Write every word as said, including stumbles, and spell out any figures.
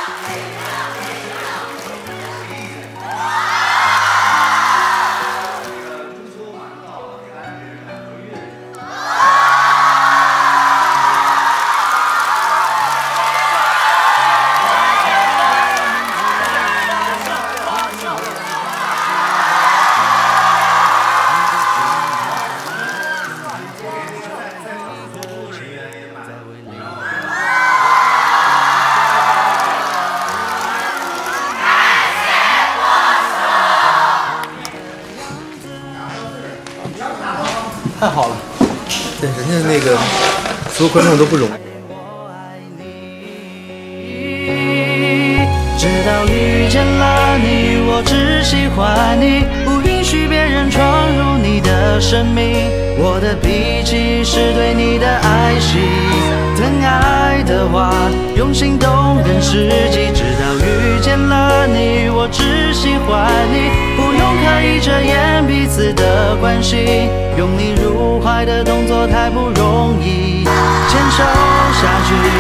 太好了，对，人家那个所有观众都不容易。 直到遇见了你，我只喜欢你，不允许别人闯入你的生命。我的脾气是对你的爱惜，疼爱的话用心动人实际。直到遇见了你，我只喜欢你，不用刻意遮掩彼此的关系。拥你入怀的动作太不容易，牵手下去。